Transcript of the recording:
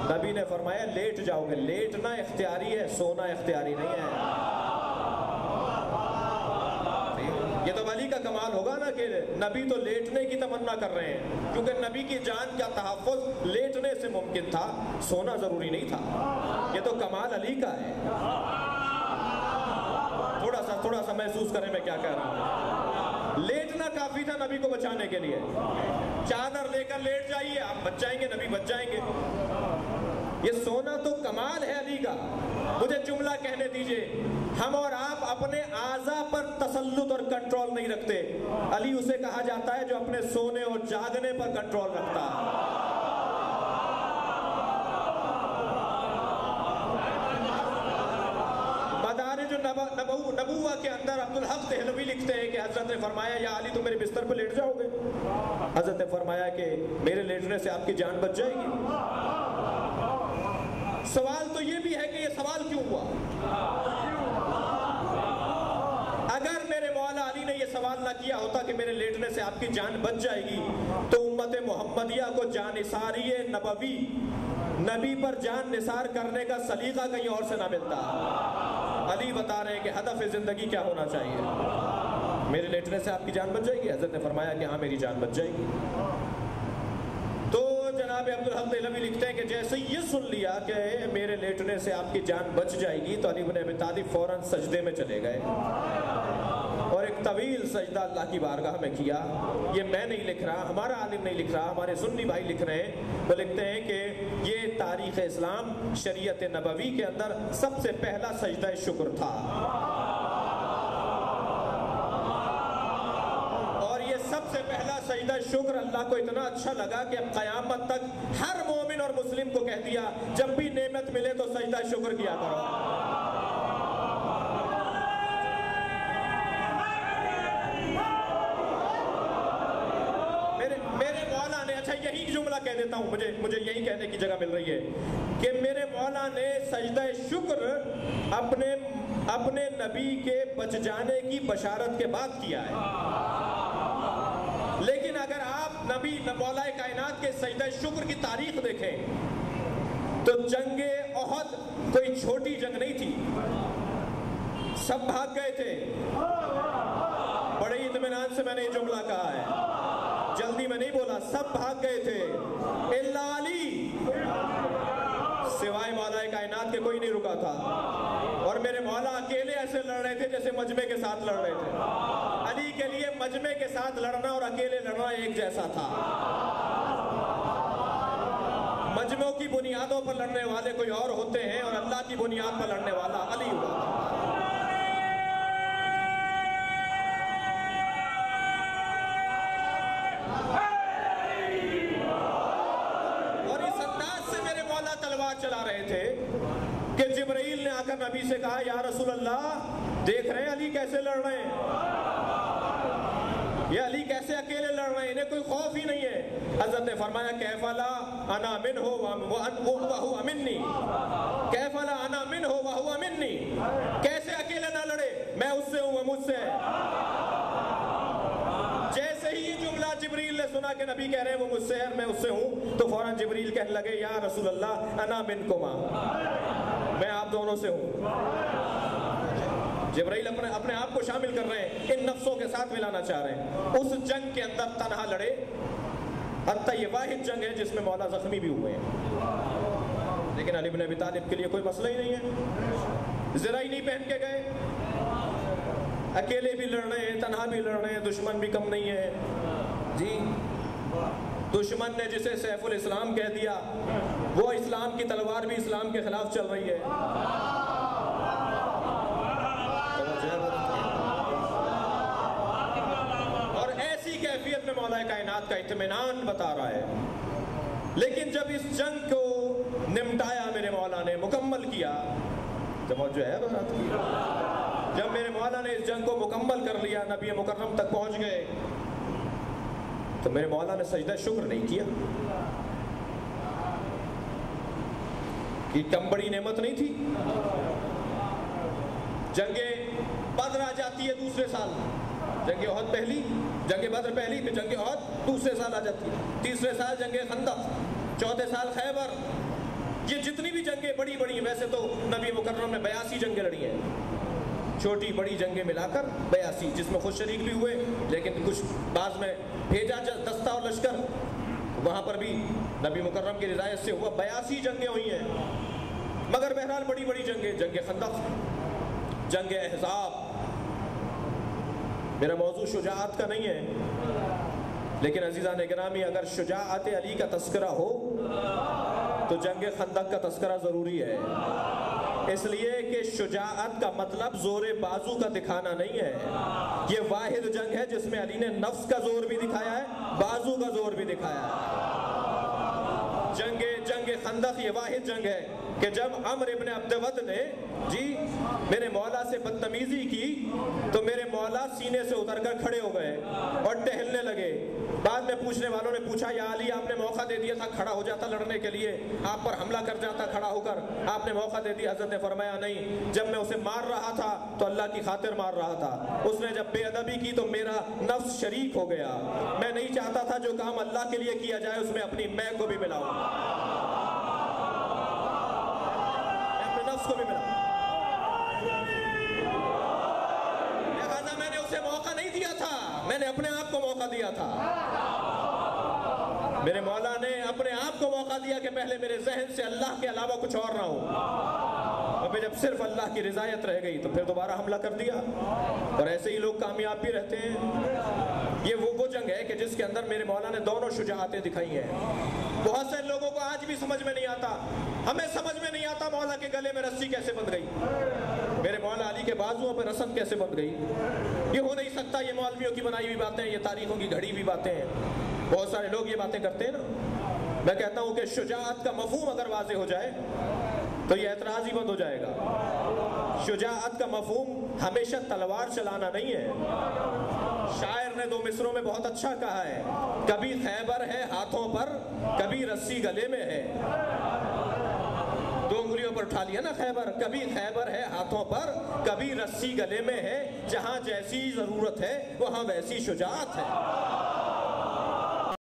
نبی نے فرمایا لیٹ جاؤ گے. لیٹنا اختیاری ہے, سونا اختیاری نہیں ہے. یہ تو علی کا کمال ہوگا نا کہ نبی تو لیٹنے کی تمنا کر رہے ہیں, کیونکہ نبی کی جان کا تحفظ لیٹنے سے ممکن تھا, سونا ضروری نہیں تھا. یہ تو کمال علی کا ہے. تھوڑا سا محسوس کریں میں کیا کہہ رہا ہوں. لیٹنا کافی تھا نبی کو بچانے کے لیے. چادر لے کر لیٹ جائیے, آپ بچ جائیں گے, نبی بچ جائیں گے. یہ سونا تو کمال ہے علی کا. مجھے جملہ کہنے دیجئے, ہم اور آپ اپنے اعضاء پر تسلط اور کنٹرول نہیں رکھتے. علی اسے کہا جاتا ہے جو اپنے سونے اور جاگنے پر کنٹرول رکھتا ہے. مدارج نبوہ کے اندر عبدالحق دہلوی لکھتے ہیں کہ حضرت نے فرمایا یا علی تم میرے بستر پہ لیٹ جاؤ گے. حضرت نے فرمایا کہ میرے لیٹنے سے آپ کی جان بچ جائے گی. سوال تو یہ بھی ہے کہ یہ سوال کیوں ہوا؟ اگر میرے مولا علی نے یہ سوال نہ کیا ہوتا کہ میرے لیٹنے سے آپ کی جان بچ جائے گی تو امت محمدیہ کو جانثاری نبوی, نبی پر جان نثار کرنے کا سلیقہ کہیں اور سے نہ ملتا. علی بتا رہے ہیں کہ ہدف زندگی کیا ہونا چاہیے. میرے لیٹنے سے آپ کی جان بچ جائے گی. حضرت نے فرمایا کہ ہاں میری جان بچ جائے گی. تو جناب عبدالحق دہلوی لکھتے ہیں کہ جیسے یہ سن لیا کہ میرے لیٹنے سے آپ کی جان بچ جائے گی تو علی بن ابی طالب فوراً سجدے میں چلے گئے اور ایک طویل سجدہ اللہ کی بارگاہ میں کیا. یہ میں نہیں لکھ رہا, ہمارا عالم نہیں لکھ رہا, ہمارے سنی بھائی لکھ رہے ہیں. وہ لکھتے ہیں کہ یہ تاریخ اسلام شریعت نبوی کے اندر سب سے پہلا سجدہ شکر تھا. اور یہ سب سے پہلا سجدہ شکر اللہ کو اتنا اچھا لگا کہ اب قیامت تک ہر مومن اور مسلم کو کہہ دیا جب بھی نعمت ملے تو سجدہ شکر کیا کرو. یہی جملہ کہہ دیتا ہوں, مجھے یہی کہنے کی جگہ مل رہی ہے کہ میرے مولا نے سجدہ شکر اپنے نبی کے بچ جانے کی بشارت کے بعد کیا ہے. لیکن اگر آپ نبی مولا کائنات کے سجدہ شکر کی تاریخ دیکھیں تو جنگ احد کوئی چھوٹی جنگ نہیں تھی. سب بھاگ گئے تھے. بڑے اطمینان سے میں نے یہ جملہ کہا ہے, جلدی میں نہیں بولا. سب بھاگ گئے تھے الا علی, سوائے مولا کائنات کے کوئی نہیں رکا تھا. اور میرے مولا اکیلے ایسے لڑ رہے تھے جیسے مجمع کے ساتھ لڑ رہے تھے. علی کے لیے مجمع کے ساتھ لڑنا اور اکیلے لڑنا ایک جیسا تھا. مجمعوں کی بنیادوں پر لڑنے والے کوئی اور ہوتے ہیں اور اللہ کی بنیاد پر لڑنے والا علی ہوا. چلا رہے تھے کہ جبرائیل نے آ کر نبی سے کہا یا رسول اللہ دیکھ رہے ہیں علی کیسے لڑ رہے ہیں, یہ علی کیسے اکیلے لڑ رہے ہیں, انہیں کوئی خوف ہی نہیں ہے. حضرت نے فرمایا کیف لا انا منہ وہو منی, کیف لا انا منہ وہو منی, کیسے اکیلے نہ لڑے, میں اس سے ہوں وہ مجھ سے ہے. جیسے ہی یہ جملہ جبریل نے سنا کہ نبی کہہ رہے ہیں وہ مجھ سے ہے میں اس سے ہوں تو فوراً جبریل کہنے لگے یا رسول اللہ انا منکما, میں آپ دونوں سے ہوں. جبرائیل اپنے آپ کو شامل کر رہے ہیں, ان نفسوں کے ساتھ ملانا چاہ رہے ہیں. اس جنگ کے اندر تنہا لڑے, حتیٰ یہ واحد جنگ ہے جس میں مولا زخمی بھی ہوئے ہیں. لیکن علی بن ابی طالب کے لیے کوئی مسئلہ ہی نہیں ہے. زرعی نہیں پہن کے گئے, اکیلے بھی لڑ رہے ہیں, تنہا بھی لڑ رہے ہیں, دشمن بھی کم نہیں ہے. جی دشمن نے جسے سیف الاسلام کہہ دیا وہ اسلام کی تلوار بھی اسلام کے خلاف چل رہی ہے. اور ایسی کیفیت میں مولا کائنات کا اطمینان بتا رہا ہے. لیکن جب اس جنگ کو نمٹایا میرے مولا نے, مکمل کیا, توجہ ہے بات کی, جب میرے مولا نے اس جنگ کو مکمل کر لیا, نبی مکرم تک پہنچ گئے, تو میرے مولا نے سجدہ شکر نہیں کیا. کہ کم بڑی نعمت نہیں تھی. جنگ بدر آ جاتی ہے دوسرے سال, جنگ احد پہلی, جنگ بدر پہلی, پھر جنگ احد دوسرے سال آ جاتی ہے, تیسرے سال جنگ خندق, چوتھے سال خیبر, یہ جتنی بھی جنگیں بڑی بڑی، ویسے تو نبی مکرم نے 82 جنگیں لڑی ہیں، چھوٹی بڑی جنگیں ملا کر 82، جس میں خود شریک بھی ہوئے، لیکن کچھ بعض میں بھیجا دستہ اور لشکر، وہاں پر بھی نبی مکرم کی رضایت سے ہوا، 82 جنگیں ہوئی ہیں۔ مگر بہرحال بڑی بڑی جنگیں، جنگ خندق، جنگ احزاب۔ میرا موضوع شجاعت کا نہیں ہے، لیکن عزیزان گرامی، اگر شجاعت علی کا تذکرہ ہو تو جنگ خندق کا تذکرہ ضروری ہے، اس لیے کہ شجاعت کا مطلب زور بازو کا دکھانا نہیں ہے۔ یہ واحد جنگ ہے جس میں علی نے نفس کا زور بھی دکھایا ہے، بازو کا زور بھی دکھایا ہے۔ جنگ خندق یہ واحد جنگ ہے کہ جب عمر ابن عبد ود نے میرے مولا سے بدتمیزی کی تو میرے مولا سینے سے اتر کر کھڑے ہو گئے اور ٹہلنے لگے۔ بعد میں پوچھنے والوں نے پوچھا، یا علی آپ نے موقع دے دیا تھا، کھڑا ہو جاتا لڑنے کے لیے، آپ پر حملہ کر جاتا کھڑا ہو کر، آپ نے موقع دے دیا۔ حضرت نے فرمایا نہیں، جب میں اسے مار رہا تھا تو اللہ کی خاطر مار رہا تھا، اس نے جب بے ادبی کی تو میرا نفس شریک ہو گیا، میں نہیں چاہتا تھا جو کام اللہ کے لیے کیا جائے اس میں اپنی میں کو بھی ملاؤں، میں اپنے نفس کو بھی ملاؤں، لہذا میں نے اسے موقع نہیں دیا تھا، میں نے اپنے آپ کو موقع دیا تھا۔ میرے مولا نے اپنے آپ کو موقع دیا کہ پہلے میرے ذہن سے اللہ کے علاوہ کچھ اور نہ ہو، اور پھر جب صرف اللہ کی رضایت رہ گئی تو پھر دوبارہ حملہ کر دیا، اور ایسے ہی لوگ کامیاب بھی رہتے ہیں۔ یہ وہ جنگ ہے کہ جس کے اندر میرے مولا نے دونوں شجاعتیں دکھائی ہیں۔ بہت سے لوگوں کو آج بھی سمجھ میں نہیں آتا، ہمیں سمجھ میں نہیں آتا مولا کے گلے میں رسی کیسے بندھ گئی، میرے مولا علی کے بازوؤں پہ رسن کیسے بندھ گئی۔ یہ ہو نہیں سکتا، یہ مولویوں کی بنائی ہوئی باتیں، یہ تاریخوں کی گھڑی ہوئی باتیں ہیں۔ بہت سارے لوگ یہ باتیں کرتے ہیں نا۔ میں کہتا ہوں کہ شجاعت کا مفہوم اگر واضح ہو جائے تو یہ اعتراض ہی بند ہو جائے گا۔ شجاعت کا مفہوم ہمیشہ تلوار چلانا نہیں ہے۔ شاعر نے 2 مصروں میں بہت اچھا کہا ہے، کبھی خیبر ہے ہاتھوں پر، کبھی رسی گلے میں ہے۔ 2 انگلیوں پر اٹھا لیا نا خیبر، کبھی خیبر ہے ہاتھوں پر، کبھی رسی گلے میں ہے، جہاں جیسی ضرورت ہے وہاں ویسی شجاعت ہے۔